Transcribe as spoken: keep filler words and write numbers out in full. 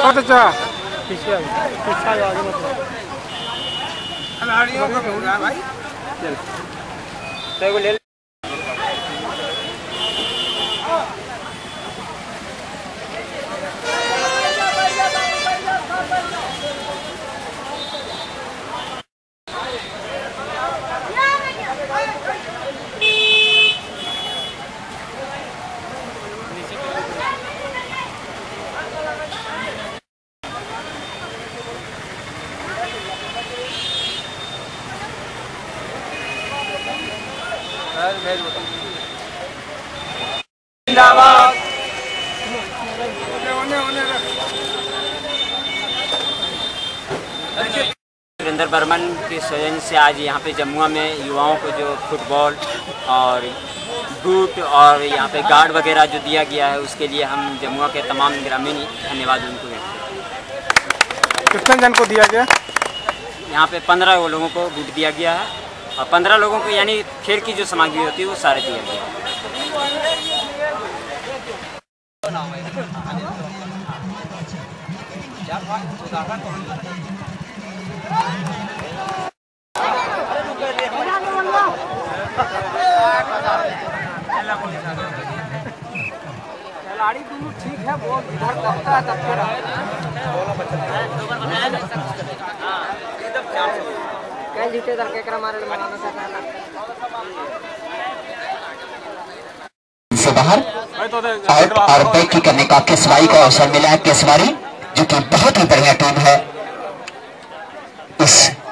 बहुत अच्छा पीछे पीछे आगे मत खिलाड़ियों का हो रहा भाई चल तो ले जिंदाबाद। सुरेंद्र बर्मन के सौजन्य से आज यहाँ पे जमुआ में युवाओं को जो फुटबॉल और बूट और यहाँ पे गार्ड वगैरह जो दिया गया है उसके लिए हम जमुआ के तमाम ग्रामीण धन्यवाद उनको व्यक्त। कितने जन को दिया गया? यहाँ पे पंद्रह लोगों को बूट दिया गया है और पंद्रह लोगों को यानी खेल की जो सामग्री होती है वो सारे दिया गया है। खिलाड़ी दोनों ठीक है, वो इधर दबता है दबते रहता है जीते दर के मारे से बाहर और, और बैटरी करने का केसवारी को अवसर मिला है। केसवारी जो कि बहुत ही बढ़िया टीम है इस